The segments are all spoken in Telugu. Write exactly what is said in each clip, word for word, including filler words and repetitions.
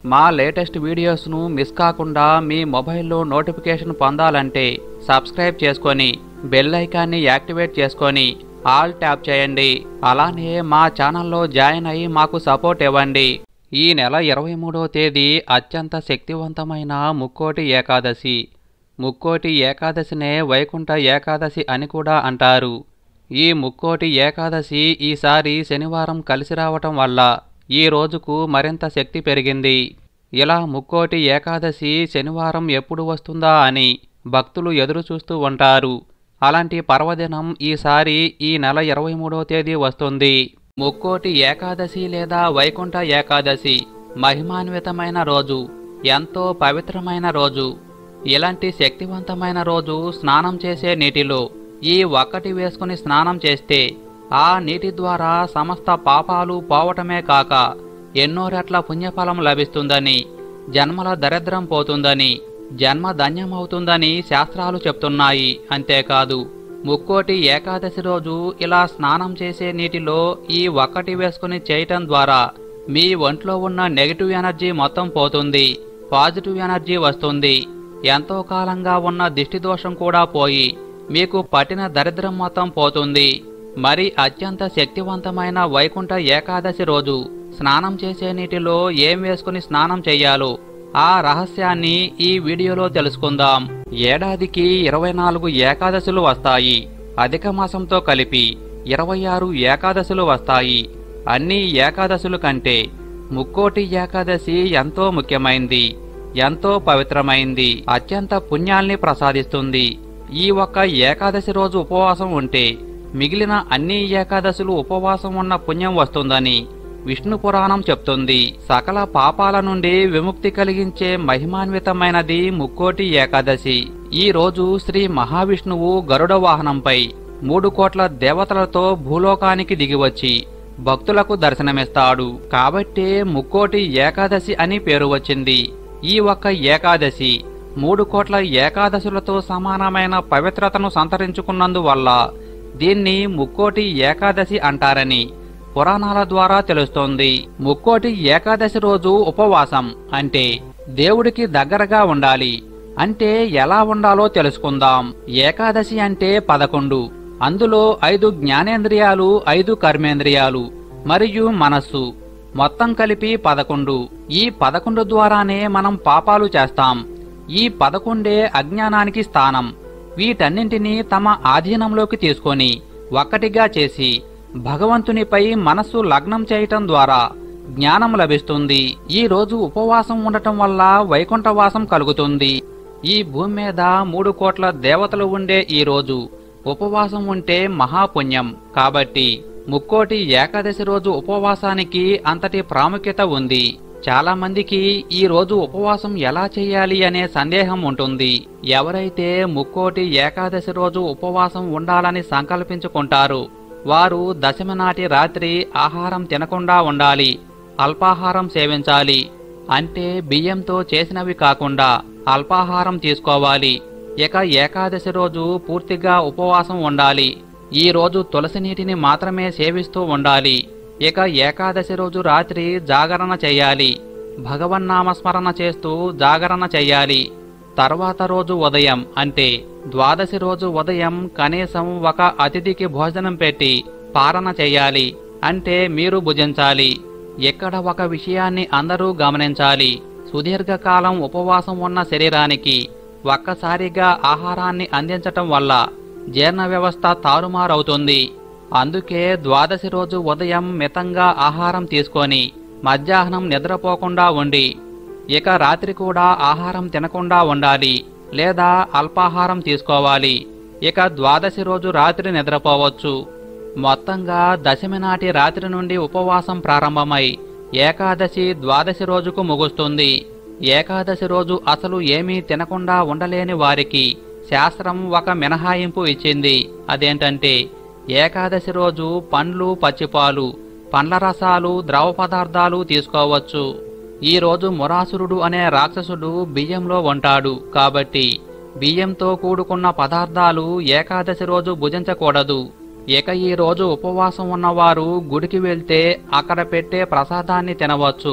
మా లేటెస్ట్ వీడియోస్ను మిస్ కాకుండా మీ మొబైల్లో నోటిఫికేషన్ పొందాలంటే సబ్స్క్రైబ్ చేసుకొని బెల్ ఐకాన్ని యాక్టివేట్ చేసుకొని ఆల్ ట్యాప్ చేయండి. అలానే మా ఛానల్లో జాయిన్ అయ్యి మాకు సపోర్ట్ ఇవ్వండి. ఈ నెల ఇరవై మూడవ తేదీ అత్యంత శక్తివంతమైన ముక్కోటి ఏకాదశి. ముక్కోటి ఏకాదశినే వైకుంఠ ఏకాదశి అని కూడా అంటారు. ఈ ముక్కోటి ఏకాదశి ఈసారి శనివారం కలిసి రావటం వల్ల ఈ రోజుకు మరింత శక్తి పెరిగింది. ఇలా ముక్కోటి ఏకాదశి శనివారం ఎప్పుడు వస్తుందా అని భక్తులు ఎదురు చూస్తూ ఉంటారు. అలాంటి పర్వదినం ఈసారి ఈ నెల ఇరవై మూడవ తేదీ వస్తుంది. ముక్కోటి ఏకాదశి లేదా వైకుంఠ ఏకాదశి మహిమాన్వితమైన రోజు, ఎంతో పవిత్రమైన రోజు. ఇలాంటి శక్తివంతమైన రోజు స్నానం చేసే నీటిలో ఈ ఒక్కటి వేసుకుని స్నానం చేస్తే ఆ నీటి ద్వారా సమస్త పాపాలు పోవటమే కాక ఎన్నో రెట్ల పుణ్యఫలం లభిస్తుందని, జన్మల దరిద్రం పోతుందని, జన్మ ధన్యమవుతుందని శాస్త్రాలు చెప్తున్నాయి. అంతేకాదు ముక్కోటి ఏకాదశి రోజు ఇలా స్నానం చేసే నీటిలో ఈ ఒక్కటి వేసుకుని చేయటం ద్వారా మీ ఒంట్లో ఉన్న నెగిటివ్ ఎనర్జీ మొత్తం పోతుంది, పాజిటివ్ ఎనర్జీ వస్తుంది. ఎంతో కాలంగా ఉన్న దిష్టి దోషం కూడా పోయి మీకు పట్టిన దరిద్రం మొత్తం పోతుంది. మరి అత్యంత శక్తివంతమైన వైకుంఠ ఏకాదశి రోజు స్నానం చేసే నీటిలో ఏం వేసుకుని స్నానం చెయ్యాలో ఆ రహస్యాన్ని ఈ వీడియోలో తెలుసుకుందాం. ఏడాదికి ఇరవై నాలుగు ఏకాదశులు వస్తాయి. అధిక మాసంతో కలిపి ఇరవై ఆరు ఏకాదశులు వస్తాయి. అన్ని ఏకాదశుల కంటే ముక్కోటి ఏకాదశి ఎంతో ముఖ్యమైంది, ఎంతో పవిత్రమైంది, అత్యంత పుణ్యాల్ని ప్రసాదిస్తుంది. ఈ ఒక్క ఏకాదశి రోజు ఉపవాసం ఉంటే మిగిలిన అన్ని ఏకాదశులు ఉపవాసం ఉన్న పుణ్యం వస్తుందని విష్ణు పురాణం చెప్తుంది. సకల పాపాల నుండి విముక్తి కలిగించే మహిమాన్వితమైనది ముక్కోటి ఏకాదశి. ఈ రోజు శ్రీ మహావిష్ణువు గరుడ వాహనంపై మూడు కోట్ల దేవతలతో భూలోకానికి దిగివచ్చి భక్తులకు దర్శనమిస్తాడు. కాబట్టే ముక్కోటి ఏకాదశి అని పేరు వచ్చింది. ఈ ఒక్క ఏకాదశి మూడు కోట్ల ఏకాదశులతో సమానమైన పవిత్రతను సంతరించుకున్నందువల్ల దీన్ని ముక్కోటి ఏకాదశి అంటారని పురాణాల ద్వారా తెలుస్తోంది. ముక్కోటి ఏకాదశి రోజు ఉపవాసం అంటే దేవుడికి దగ్గరగా ఉండాలి. అంటే ఎలా ఉండాలో తెలుసుకుందాం. ఏకాదశి అంటే పదకొండు. అందులో ఐదు జ్ఞానేంద్రియాలు, ఐదు కర్మేంద్రియాలు మరియు మనస్సు మొత్తం కలిపి పదకొండు. ఈ పదకొండు ద్వారానే మనం పాపాలు చేస్తాం. ఈ పదకొండే అజ్ఞానానికి స్థానం. వీటన్నింటినీ తమ ఆధీనంలోకి తీసుకొని ఒక్కటిగా చేసి భగవంతునిపై మనస్సు లగ్నం చేయటం ద్వారా జ్ఞానం లభిస్తుంది. ఈ రోజు ఉపవాసం ఉండటం వల్ల వైకుంఠవాసం కలుగుతుంది. ఈ భూమి మీద మూడు కోట్ల దేవతలు ఉండే ఈ రోజు ఉపవాసం ఉంటే మహాపుణ్యం. కాబట్టి ముక్కోటి ఏకాదశి రోజు ఉపవాసానికి అంతటి ప్రాముఖ్యత ఉంది. చాలా మందికి ఈ రోజు ఉపవాసం ఎలా చేయాలి అనే సందేహం ఉంటుంది. ఎవరైతే ముక్కోటి ఏకాదశి రోజు ఉపవాసం ఉండాలని సంకల్పించుకుంటారు వారు దశమి నాటి రాత్రి ఆహారం తినకుండా ఉండాలి, అల్పాహారం సేవించాలి. అంటే బియ్యంతో చేసినవి కాకుండా అల్పాహారం తీసుకోవాలి. ఇక ఏకాదశి రోజు పూర్తిగా ఉపవాసం ఉండాలి. ఈ రోజు తులసి నీటిని మాత్రమే సేవిస్తూ ఉండాలి. ఇక ఏకాదశి రోజు రాత్రి జాగరణ చెయ్యాలి. భగవన్నామస్మరణ చేస్తూ జాగరణ చెయ్యాలి. తర్వాత రోజు ఉదయం అంటే ద్వాదశి రోజు ఉదయం కనీసం ఒక అతిథికి భోజనం పెట్టి పారణ చెయ్యాలి. అంటే మీరు భుజించాలి. ఇక్కడ ఒక విషయాన్ని అందరూ గమనించాలి. సుదీర్ఘకాలం ఉపవాసం ఉన్న శరీరానికి ఒక్కసారిగా ఆహారాన్ని అందించటం వల్ల జీర్ణ వ్యవస్థ తారుమారవుతుంది. అందుకే ద్వాదశి రోజు ఉదయం మితంగా ఆహారం తీసుకొని మధ్యాహ్నం నిద్రపోకుండా ఉండి ఇక రాత్రి కూడా ఆహారం తినకుండా ఉండాలి లేదా అల్పాహారం తీసుకోవాలి. ఇక ద్వాదశి రోజు రాత్రి నిద్రపోవచ్చు. మొత్తంగా దశమి నాటి రాత్రి నుండి ఉపవాసం ప్రారంభమై ఏకాదశి ద్వాదశి రోజుకు ముగుస్తుంది. ఏకాదశి రోజు అసలు ఏమీ తినకుండా ఉండలేని వారికి శాస్త్రం ఒక మినహాయింపు ఇచ్చింది. అదేంటంటే ఏకాదశి రోజు పండ్లు, పచ్చిపాలు, పండ్ల రసాలు, ద్రవ పదార్థాలు తీసుకోవచ్చు. ఈ రోజు మురాసురుడు అనే రాక్షసుడు బియ్యంలో ఉంటాడు. కాబట్టి బియ్యంతో కూడుకున్న పదార్థాలు ఏకాదశి రోజు భుజించకూడదు. ఇక ఈ రోజు ఉపవాసం ఉన్నవారు గుడికి వెళ్తే అక్కడ పెట్టే ప్రసాదాన్ని తినవచ్చు.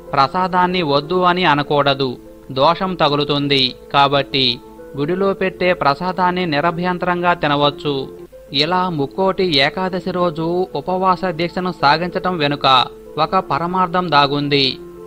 ప్రసాదాన్ని వద్దు అని అనకూడదు, దోషం తగులుతుంది. కాబట్టి గుడిలో పెట్టే ప్రసాదాన్ని నిరభ్యంతరంగా తినవచ్చు. ఇలా ముక్కోటి ఏకాదశి రోజు ఉపవాస దీక్షను సాగించటం వెనుక ఒక పరమార్థం దాగుంది.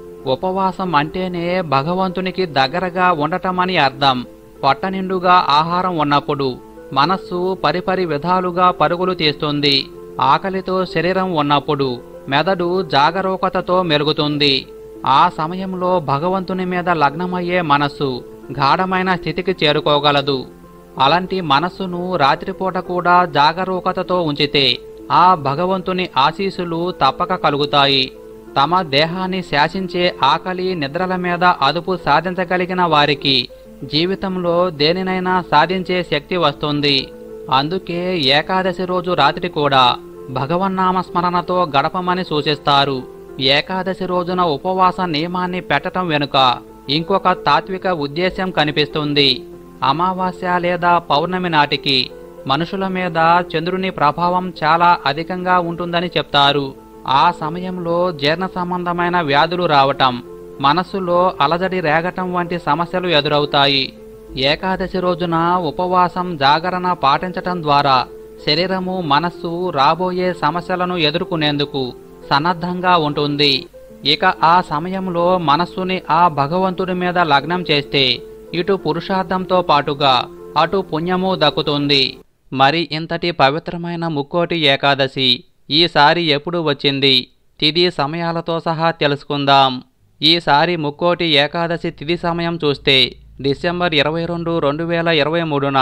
ఉపవాసం అంటేనే భగవంతునికి దగ్గరగా ఉండటమని అర్థం. పొట్ట నిండుగా ఆహారం ఉన్నప్పుడు మనస్సు పరిపరి విధాలుగా పరుగులు తీస్తుంది. ఆకలితో శరీరం ఉన్నప్పుడు మెదడు జాగరూకతతో మెలుగుతుంది. ఆ సమయంలో భగవంతుని మీద లగ్నమయ్యే మనస్సు గాఢమైన స్థితికి చేరుకోగలదు. అలాంటి మనస్సును రాత్రిపూట కూడా జాగరూకతతో ఉంచితే ఆ భగవంతుని ఆశీస్సులు తప్పక కలుగుతాయి. తమ దేహాన్ని శాసించే ఆకలి నిద్రల మీద అదుపు సాధించగలిగిన వారికి జీవితంలో దేనినైనా సాధించే శక్తి వస్తుంది. అందుకే ఏకాదశి రోజు రాత్రి కూడా భగవన్నామ స్మరణతో గడపమని సూచిస్తారు. ఏకాదశి రోజున ఉపవాస నియమాన్ని పెట్టడం వెనుక ఇంకొక తాత్విక ఉద్దేశ్యం కనిపిస్తుంది. అమావాస్య లేదా పౌర్ణమి నాటికి మనుషుల మీద చంద్రుని ప్రభావం చాలా అధికంగా ఉంటుందని చెప్తారు. ఆ సమయంలో జీర్ణ సంబంధమైన వ్యాధులు రావటం, మనస్సులో అలజడి రేగటం వంటి సమస్యలు ఎదురవుతాయి. ఏకాదశి రోజున ఉపవాసం జాగరణ పాటించటం ద్వారా శరీరము మనస్సు రాబోయే సమస్యలను ఎదుర్కొనేందుకు సన్నద్ధంగా ఉంటుంది. ఇక ఆ సమయంలో మనస్సుని ఆ భగవంతుడి మీద లగ్నం చేస్తే ఇటు పురుషార్థంతో పాటుగా అటు పుణ్యము దక్కుతుంది. మరి ఇంతటి పవిత్రమైన ముక్కోటి ఏకాదశి ఈసారి ఎప్పుడు వచ్చింది? తిథి సమయాలతో సహా తెలుసుకుందాం. ఈసారి ముక్కోటి ఏకాదశి తిథి సమయం చూస్తే డిసెంబర్ ఇరవై రెండు రెండు వేల ఇరవై మూడున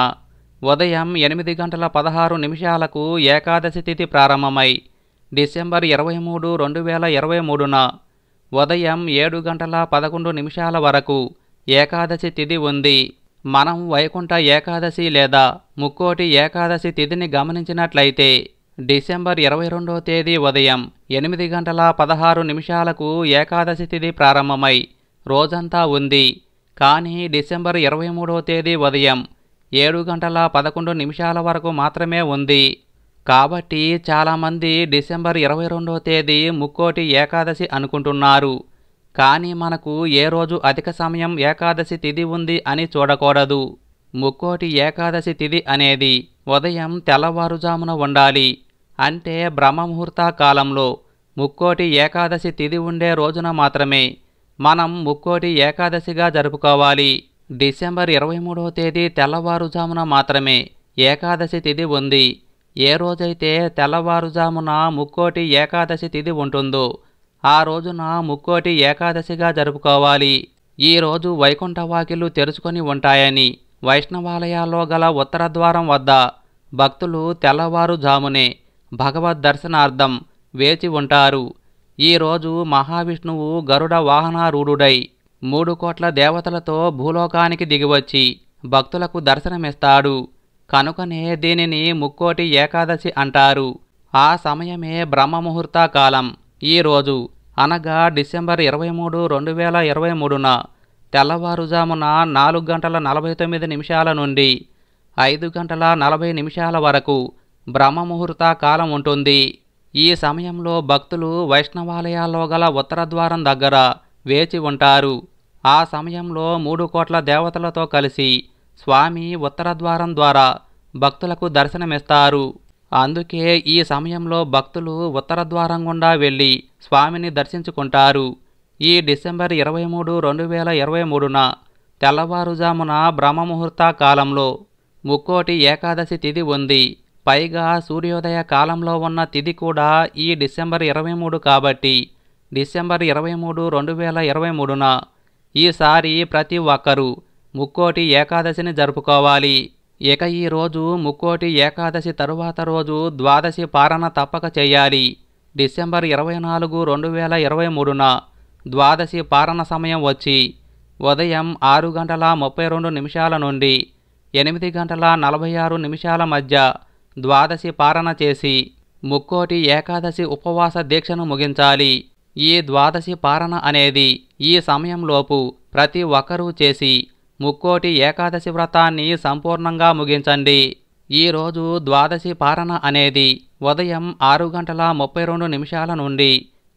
ఉదయం ఎనిమిది గంటల పదహారు నిమిషాలకు ఏకాదశి తిథి ప్రారంభమై డిసెంబర్ ఇరవై మూడు రెండు వేల ఇరవై మూడున ఉదయం ఏడు గంటల పదకొండు నిమిషాల వరకు ఏకాదశి తిథి ఉంది. మనం వైకుంఠ ఏకాదశి లేదా ముక్కోటి ఏకాదశి తిథిని గమనించినట్లయితే డిసెంబర్ ఇరవై రెండో తేదీ ఉదయం ఎనిమిది గంటల పదహారు నిమిషాలకు ఏకాదశి తిథి ప్రారంభమై రోజంతా ఉంది. కానీ డిసెంబర్ ఇరవై మూడో తేదీ ఉదయం ఏడు గంటల పదకొండు నిమిషాల వరకు మాత్రమే ఉంది. కాబట్టి చాలామంది డిసెంబర్ ఇరవై రెండో తేదీ ముక్కోటి ఏకాదశి అనుకుంటున్నారు. కానీ మనకు ఏ రోజు అధిక సమయం ఏకాదశి తిథి ఉంది అని చూడకూడదు. ముక్కోటి ఏకాదశి తిథి అనేది ఉదయం తెల్లవారుజామున ఉండాలి. అంటే బ్రహ్మముహూర్త కాలంలో ముక్కోటి ఏకాదశి తిథి ఉండే రోజున మాత్రమే మనం ముక్కోటి ఏకాదశిగా జరుపుకోవాలి. డిసెంబర్ ఇరవై మూడవ తేదీ తెల్లవారుజామున మాత్రమే ఏకాదశి తిథి ఉంది. ఏ రోజైతే తెల్లవారుజామున ముక్కోటి ఏకాదశి తిథి ఉంటుందో ఆ రోజున ముక్కోటి ఏకాదశిగా జరుపుకోవాలి. ఈ రోజు వైకుంఠ వాకిళ్లు తెరుచుకొని ఉంటాయని వైష్ణవాలయాల్లో గల ఉత్తర ద్వారం వద్ద భక్తులు తెల్లవారుజామునే భగవద్ దర్శనార్థం వేచి ఉంటారు. ఈరోజు మహావిష్ణువు గరుడ వాహనారూఢుడై మూడు కోట్ల దేవతలతో భూలోకానికి దిగివచ్చి భక్తులకు దర్శనమిస్తాడు. కనుకనే దీనిని ముక్కోటి ఏకాదశి అంటారు. ఆ సమయమే బ్రహ్మముహూర్త కాలం. ఈరోజు అనగా డిసెంబర్ ఇరవై మూడు రెండు వేల ఇరవై మూడున తెల్లవారుజామున నాలుగు గంటల నలభై తొమ్మిది నిమిషాల నుండి ఐదు గంటల నలభై నిమిషాల వరకు బ్రహ్మముహూర్త కాలం ఉంటుంది. ఈ సమయంలో భక్తులు వైష్ణవాలయాల్లో గల ఉత్తర ద్వారం దగ్గర వేచి ఉంటారు. ఆ సమయంలో మూడు కోట్ల దేవతలతో కలిసి స్వామి ఉత్తర ద్వారం ద్వారా భక్తులకు దర్శనమిస్తారు. అందుకే ఈ సమయంలో భక్తులు ఉత్తర ద్వారం గుండా వెళ్ళి స్వామిని దర్శించుకుంటారు. ఈ డిసెంబర్ ఇరవై మూడు రెండు వేల ఇరవై మూడున తెల్లవారుజామున బ్రహ్మముహూర్త కాలంలో ముక్కోటి ఏకాదశి తిథి ఉంది. పైగా సూర్యోదయ కాలంలో ఉన్న తిథి కూడా ఈ డిసెంబర్ ఇరవై మూడు కాబట్టి డిసెంబర్ ఇరవై మూడు రెండు వేల ఇరవై మూడున ఈసారి ప్రతి ఒక్కరూ ముక్కోటి ఏకాదశిని జరుపుకోవాలి. ఇక ఈ రోజు ముక్కోటి ఏకాదశి తరువాత రోజు ద్వాదశి పారణ తప్పక చేయాలి. డిసెంబర్ ఇరవై నాలుగు రెండు వేల ఇరవై మూడున ద్వాదశి పారణ సమయం వచ్చి ఉదయం ఆరు గంటల ముప్పై రెండు నిమిషాల నుండి ఎనిమిది గంటల నలభై ఆరు నిమిషాల మధ్య ద్వాదశి పారణ చేసి ముక్కోటి ఏకాదశి ఉపవాస దీక్షను ముగించాలి. ఈ ద్వాదశి పారణ అనేది ఈ సమయంలోపు ప్రతి ఒక్కరూ చేసి ముక్కోటి ఏకాదశి వ్రతాన్ని సంపూర్ణంగా ముగించండి. ఈరోజు ద్వాదశి పారణ అనేది ఉదయం ఆరు గంటల ముప్పై రెండు నిమిషాల నుండి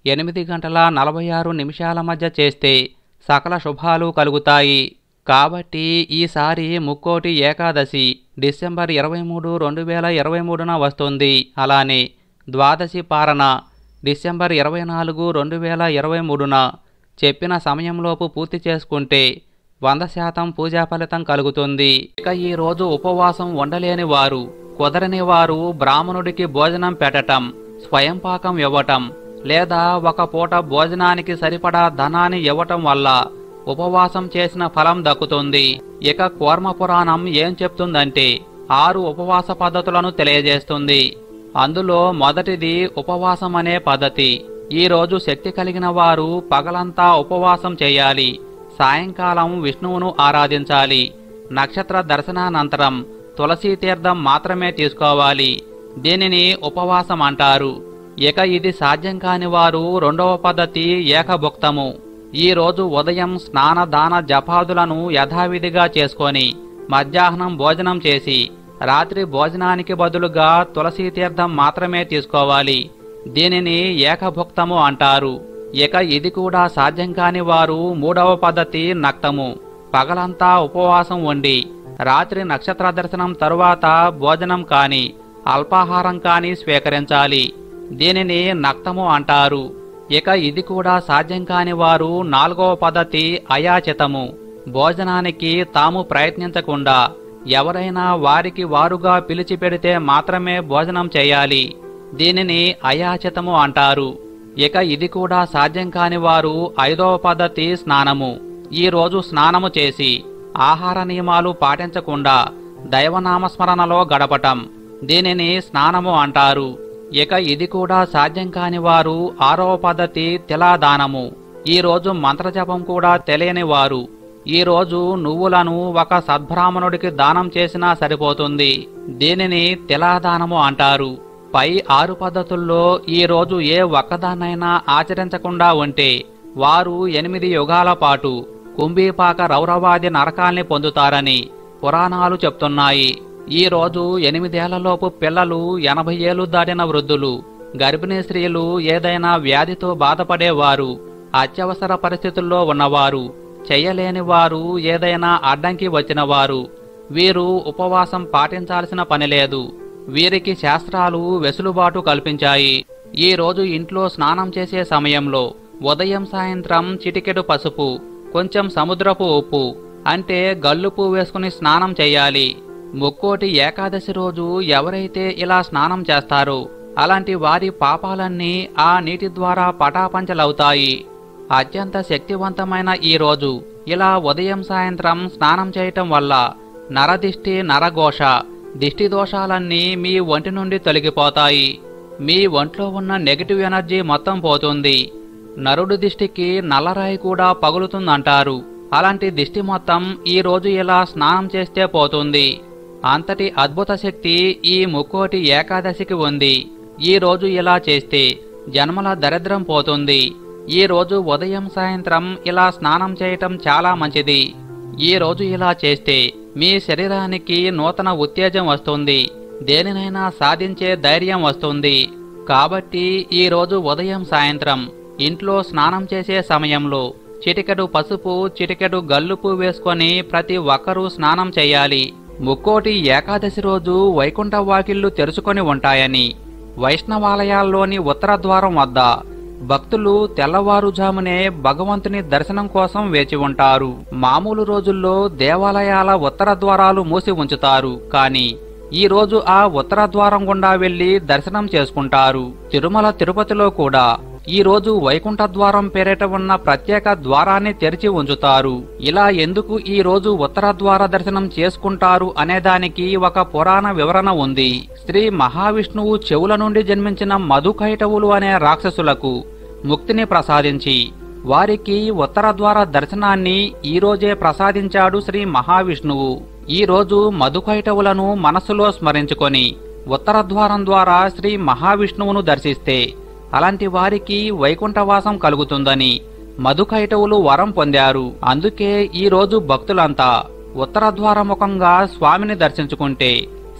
ఎనిమిది గంటల నలభై ఆరు నిమిషాల మధ్య చేస్తే సకల శుభాలు కలుగుతాయి. కాబట్టి ఈసారి ముక్కోటి ఏకాదశి డిసెంబర్ ఇరవై మూడు రెండు వేల ఇరవై మూడున వస్తుంది. అలానే ద్వాదశి పారణ డిసెంబర్ ఇరవై నాలుగు రెండు వేల ఇరవై మూడున చెప్పిన సమయంలోపు పూర్తి చేసుకుంటే వంద శాతం పూజా ఫలితం కలుగుతుంది. ఇక ఈ రోజు ఉపవాసం ఉండలేని వారు, కుదరని వారు బ్రాహ్మణుడికి భోజనం పెట్టటం, స్వయం పాకం ఇవ్వటం లేదా ఒక పూట భోజనానికి సరిపడా ధనాన్ని ఇవ్వటం వల్ల ఉపవాసం చేసిన ఫలం దక్కుతుంది. ఇక కూర్మ పురాణం ఏం చెప్తుందంటే ఆరు ఉపవాస పద్ధతులను తెలియజేస్తుంది. అందులో మొదటిది ఉపవాసం అనే పద్ధతి. ఈ రోజు శక్తి కలిగిన వారు పగలంతా ఉపవాసం చేయాలి. సాయంకాలం విష్ణువును ఆరాధించాలి. నక్షత్ర దర్శనానంతరం తులసీ తీర్థం మాత్రమే తీసుకోవాలి. దీనిని ఉపవాసం అంటారు. ఇక ఇది సాధ్యం కాని వారు రెండవ పద్ధతి ఏకభుక్తము. ఈ రోజు ఉదయం స్నాన దాన జపాదులను యథావిధిగా చేసుకొని మధ్యాహ్నం భోజనం చేసి రాత్రి భోజనానికి బదులుగా తులసీ తీర్థం మాత్రమే తీసుకోవాలి. దీనిని ఏకభుక్తము అంటారు. ఇక ఇది కూడా సాధ్యం కాని వారు మూడవ పద్ధతి నక్తము. పగలంతా ఉపవాసం ఉండి రాత్రి నక్షత్ర దర్శనం తరువాత భోజనం కాని అల్పాహారం కాని స్వీకరించాలి. దీనిని నక్తము అంటారు. ఇక ఇది కూడా సాధ్యం కాని వారు నాలుగవ పద్ధతి అయాచితము. భోజనానికి తాము ప్రయత్నించకుండా ఎవరైనా వారికి వారుగా పిలిచి పెడితే మాత్రమే భోజనం చేయాలి. దీనిని అయాచితము అంటారు. ఇక ఇది కూడా సాధ్యం కాని వారు ఐదవ పద్ధతి స్నానము. ఈ రోజు స్నానము చేసి ఆహార నియమాలు పాటించకుండా దైవనామస్మరణలో గడపటం, దీనిని స్నానము అంటారు. ఇక ఇది కూడా సాధ్యం కాని వారు ఆరవ పద్ధతి తిలాదానము. ఈ రోజు మంత్రజపం కూడా తెలియని వారు ఈ రోజు నువ్వులను ఒక సద్బ్రాహ్మణుడికి దానం చేసినా సరిపోతుంది. దీనిని తిలాదానము అంటారు. పై ఆరు పద్ధతుల్లో ఈ రోజు ఏ ఒక్కదాన్నైనా ఆచరించకుండా ఉంటే వారు ఎనిమిది యుగాల పాటు కుంభీపాక రౌరవాది నరకాల్ని పొందుతారని పురాణాలు చెప్తున్నాయి. ఈ రోజు ఎనిమిదేళ్లలోపు పిల్లలు, ఎనభై ఏళ్లు దాటిన వృద్ధులు, గర్భిణీ స్త్రీలు, ఏదైనా వ్యాధితో బాధపడేవారు, అత్యవసర పరిస్థితుల్లో ఉన్నవారు, చెయ్యలేని వారు, ఏదైనా అడ్డంకి వచ్చిన వారు వీరు ఉపవాసం పాటించాల్సిన పనిలేదు. వీరికి శాస్త్రాలు వెసులుబాటు కల్పించాయి. ఈ రోజు ఇంట్లో స్నానం చేసే సమయంలో ఉదయం సాయంత్రం చిటికెడు పసుపు, కొంచెం సముద్రపు ఉప్పు అంటే గల్లుపు వేసుకుని స్నానం చేయాలి. ముక్కోటి ఏకాదశి రోజు ఎవరైతే ఇలా స్నానం చేస్తారో అలాంటి వారి పాపాలన్నీ ఆ నీటి ద్వారా పటాపంచలవుతాయి. అత్యంత శక్తివంతమైన ఈ రోజు ఇలా ఉదయం సాయంత్రం స్నానం చేయటం వల్ల నరదిష్టి, నరఘోష, దిష్టి దోషాలన్నీ మీ ఒంటి నుండి తొలగిపోతాయి. మీ ఒంట్లో ఉన్న నెగిటివ్ ఎనర్జీ మొత్తం పోతుంది. నరుడి దిష్టికి నల్లరాయి కూడా పగులుతుందంటారు. అలాంటి దిష్టి మొత్తం ఈ రోజు ఇలా స్నానం చేస్తే పోతుంది. అంతటి అద్భుత శక్తి ఈ ముక్కోటి ఏకాదశికి ఉంది. ఈ రోజు ఇలా చేస్తే జన్మల దరిద్రం పోతుంది. ఈ రోజు ఉదయం సాయంత్రం ఇలా స్నానం చేయటం చాలా మంచిది. ఈ రోజు ఇలా చేస్తే మీ శరీరానికి నూతన ఉత్తేజం వస్తుంది. దేనినైనా సాధించే ధైర్యం వస్తుంది. కాబట్టి ఈ రోజు ఉదయం సాయంత్రం ఇంట్లో స్నానం చేసే సమయంలో చిటికెడు పసుపు, చిటికెడు గల్లుపు వేసుకొని ప్రతి ఒక్కరూ స్నానం చేయాలి. ముక్కోటి ఏకాదశి రోజు వైకుంఠ వాకిళ్లు తెరుచుకొని ఉంటాయని వైష్ణవాలయాల్లోని ఉత్తర ద్వారం వద్ద భక్తులు తెల్లవారుజామునే భగవంతుని దర్శనం కోసం వేచి ఉంటారు. మామూలు రోజుల్లో దేవాలయాల ఉత్తర ద్వారాలు మూసి ఉంచుతారు. కానీ ఈ రోజు ఆ ఉత్తర ద్వారం గుండా వెళ్లి దర్శనం చేసుకుంటారు. తిరుమల తిరుపతిలో కూడా ఈ రోజు వైకుంఠ ద్వారం పేరిట ఉన్న ప్రత్యేక ద్వారాన్ని తెరిచి ఉంచుతారు. ఇలా ఎందుకు ఈ రోజు ఉత్తర ద్వార దర్శనం చేసుకుంటారు అనేదానికి ఒక పురాణ వివరణ ఉంది. శ్రీ మహావిష్ణువు చెవుల నుండి జన్మించిన మధుకైటవులు అనే రాక్షసులకు ముక్తిని ప్రసాదించి వారికి ఉత్తర ద్వార దర్శనాన్ని ఈ రోజే ప్రసాదించాడు శ్రీ మహావిష్ణువు. ఈ రోజు మధుకైటవులను మనస్సులో స్మరించుకొని ఉత్తర ద్వారం ద్వారా శ్రీ మహావిష్ణువును దర్శిస్తే అలాంటి వారికి వైకుంఠవాసం కలుగుతుందని మధుకైటవులు వరం పొందారు. అందుకే ఈ రోజు భక్తులంతా ఉత్తర ద్వారముఖంగా స్వామిని దర్శించుకుంటే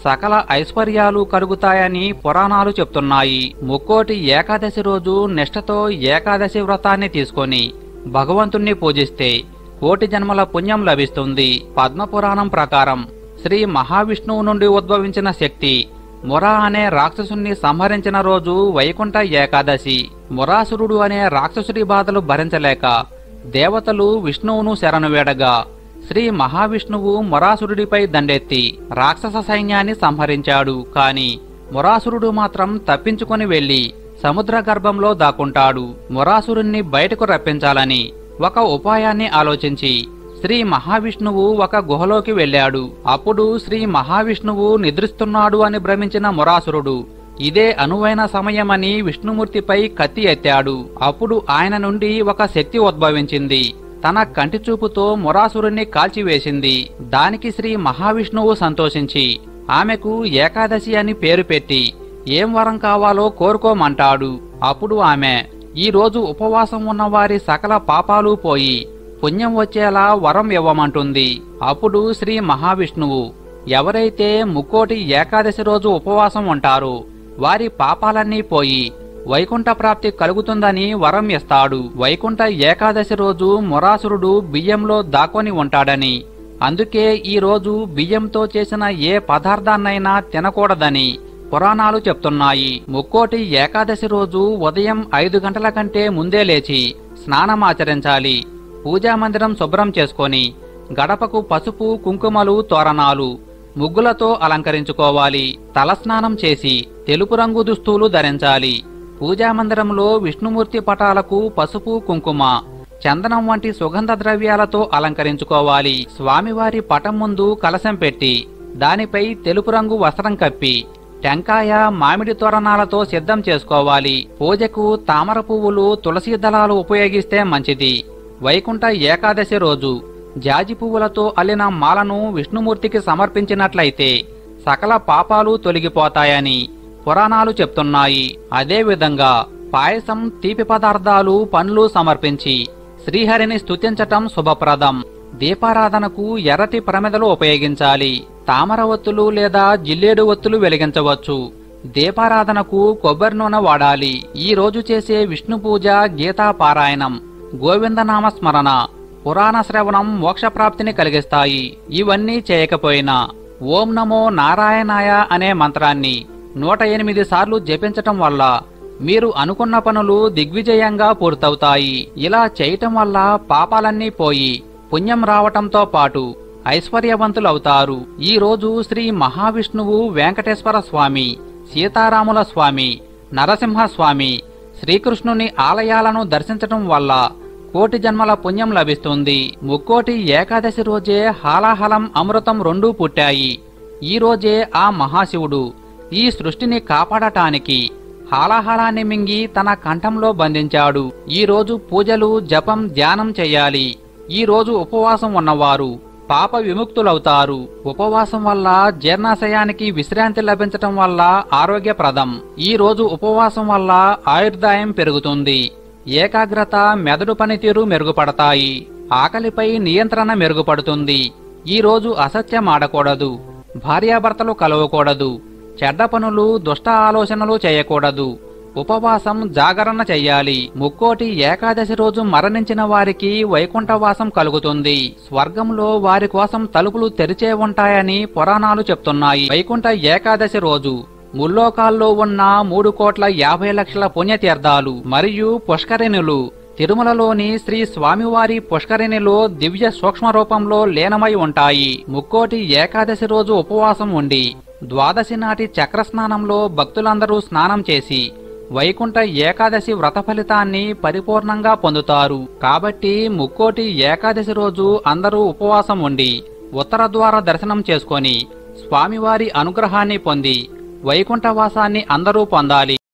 సకల ఐశ్వర్యాలు కలుగుతాయని పురాణాలు చెప్తున్నాయి. ముక్కోటి ఏకాదశి రోజు నిష్ఠతో ఏకాదశి వ్రతాన్ని తీసుకొని భగవంతుణ్ణి పూజిస్తే కోటి జన్మల పుణ్యం లభిస్తుంది. పద్మపురాణం ప్రకారం శ్రీ మహావిష్ణువు నుండి ఉద్భవించిన శక్తి మురా అనే రాక్షసుని సంహరించిన రోజు వైకుంఠ ఏకాదశి. మురాసురుడు అనే రాక్షసుడి బాధలు భరించలేక దేవతలు విష్ణువును శరణువేడగా శ్రీ మహావిష్ణువు మురాసురుడిపై దండెత్తి రాక్షస సైన్యాన్ని సంహరించాడు. కాని మురాసురుడు మాత్రం తప్పించుకొని వెళ్లి సముద్ర గర్భంలో దాక్కుంటాడు. మురాసురుణ్ణి బయటకు రప్పించాలని ఒక ఉపాయాన్ని ఆలోచించి శ్రీ మహావిష్ణువు ఒక గుహలోకి వెళ్ళాడు. అప్పుడు శ్రీ మహావిష్ణువు నిద్రిస్తున్నాడు అని భ్రమించిన మురాసురుడు ఇదే అనువైన సమయమని విష్ణుమూర్తిపై కత్తి ఎత్తాడు. అప్పుడు ఆయన నుండి ఒక శక్తి ఉద్భవించింది. తన కంటి చూపుతో మురాసురుణ్ణి కాల్చివేసింది. దానికి శ్రీ మహావిష్ణువు సంతోషించి ఆమెకు ఏకాదశి అని పేరు పెట్టి ఏం వరం కావాలో కోరుకోమంటాడు. అప్పుడు ఆమె ఈ రోజు ఉపవాసం ఉన్నవారి సకల పాపాలు పోయి పుణ్యం వచ్చేలా వరం ఇవ్వమంటుంది. అప్పుడు శ్రీ మహావిష్ణువు ఎవరైతే ముక్కోటి ఏకాదశి రోజు ఉపవాసం ఉంటారో వారి పాపాలన్నీ పోయి వైకుంఠ ప్రాప్తి కలుగుతుందని వరం ఇస్తాడు. వైకుంఠ ఏకాదశి రోజు మురాసురుడు బియ్యంలో దాక్కొని ఉంటాడని, అందుకే ఈ రోజు బియ్యంతో చేసిన ఏ పదార్థాన్నైనా తినకూడదని పురాణాలు చెప్తున్నాయి. ముక్కోటి ఏకాదశి రోజు ఉదయం ఐదు గంటల కంటే ముందే లేచి స్నానమాచరించాలి. పూజా మందిరం శుభ్రం చేసుకొని గడపకు పసుపు కుంకుమలు తోరణాలు ముగ్గులతో అలంకరించుకోవాలి. తలస్నానం చేసి తెలుపు రంగు దుస్తులు ధరించాలి. పూజా మందిరంలో విష్ణుమూర్తి పటాలకు పసుపు కుంకుమ చందనం వంటి సుగంధ ద్రవ్యాలతో అలంకరించుకోవాలి. స్వామివారి పటం ముందు కలశం పెట్టి దానిపై తెలుపు రంగు వస్త్రం కప్పి టెంకాయ మామిడి తోరణాలతో సిద్ధం చేసుకోవాలి. పూజకు తామర పువ్వులు తులసి దళాలు ఉపయోగిస్తే మంచిది. వైకుంఠ ఏకాదశి రోజు జాజి పువ్వులతో అల్లిన మాలను విష్ణుమూర్తికి సమర్పించినట్లయితే సకల పాపాలు తొలగిపోతాయని పురాణాలు చెప్తున్నాయి. అదేవిధంగా పాయసం, తీపి పదార్థాలు, పండ్లు సమర్పించి శ్రీహరిని స్తుతించటం శుభప్రదం. దీపారాధనకు ఎర్రటి ప్రమిదలు ఉపయోగించాలి. తామర ఒత్తులు లేదా జిల్లేడు ఒత్తులు వెలిగించవచ్చు. దీపారాధనకు కొబ్బరి నూనె వాడాలి. ఈ రోజు చేసే విష్ణు పూజ, గీతా పారాయణం, గోవిందనామ స్మరణ, పురాణ శ్రవణం మోక్షప్రాప్తిని కలిగిస్తాయి. ఇవన్నీ చేయకపోయినా ఓం నమో నారాయణాయ అనే మంత్రాన్ని నూట ఎనిమిది సార్లు జపించటం వల్ల మీరు అనుకున్న పనులు దిగ్విజయంగా పూర్తవుతాయి. ఇలా చేయటం వల్ల పాపాలన్నీ పోయి పుణ్యం రావటంతో పాటు ఐశ్వర్యవంతులవుతారు. ఈ రోజు శ్రీ మహావిష్ణువు, వెంకటేశ్వర స్వామి, సీతారాముల స్వామి, నరసింహస్వామి, శ్రీకృష్ణుని ఆలయాలను దర్శించటం వల్ల కోటి జన్మల పుణ్యం లభిస్తుంది. ముక్కోటి ఏకాదశి రోజే హాలాహలం, అమృతం రెండూ పుట్టాయి. ఈ రోజే ఆ మహాశివుడు ఈ సృష్టిని కాపాడటానికి హాలాహలాన్ని మింగి తన కంఠంలో బంధించాడు. ఈ రోజు పూజలు, జపం, ధ్యానం చెయ్యాలి. ఈ రోజు ఉపవాసం ఉన్నవారు పాప విముక్తులవుతారు. ఉపవాసం వల్ల జీర్ణాశయానికి విశ్రాంతి లభించటం వల్ల ఆరోగ్యప్రదం. ఈ రోజు ఉపవాసం వల్ల ఆయుర్దాయం పెరుగుతుంది. ఏకాగ్రత, మెదడు పనితీరు మెరుగుపడతాయి. ఆకలిపై నియంత్రణ మెరుగుపడుతుంది. ఈ రోజు అసత్యం ఆడకూడదు. భార్యాభర్తలు కలవకూడదు. చెడ్డ పనులు, దుష్ట ఆలోచనలు చేయకూడదు. ఉపవాసం, జాగరణ చెయ్యాలి. ముక్కోటి ఏకాదశి రోజు మరణించిన వారికి వైకుంఠవాసం కలుగుతుంది. స్వర్గంలో వారి కోసం తలుపులు తెరిచే ఉంటాయని పురాణాలు చెప్తున్నాయి. వైకుంఠ ఏకాదశి రోజు ముల్లోకాల్లో ఉన్న మూడు కోట్ల యాభై లక్షల పుణ్యతీర్థాలు మరియు పుష్కరిణులు తిరుమలలోని శ్రీ స్వామివారి పుష్కరిణిలో దివ్య సూక్ష్మ రూపంలో లీనమై ఉంటాయి. ముక్కోటి ఏకాదశి రోజు ఉపవాసం ఉండి ద్వాదశి నాటి చక్రస్నానంలో భక్తులందరూ స్నానం చేసి వైకుంఠ ఏకాదశి వ్రత ఫలితాన్ని పరిపూర్ణంగా పొందుతారు. కాబట్టి ముక్కోటి ఏకాదశి రోజు అందరూ ఉపవాసం ఉండి ఉత్తర ద్వార దర్శనం చేసుకొని స్వామివారి అనుగ్రహాన్ని పొంది వైకుంఠవాసాన్ని అందరూ పొందాలి.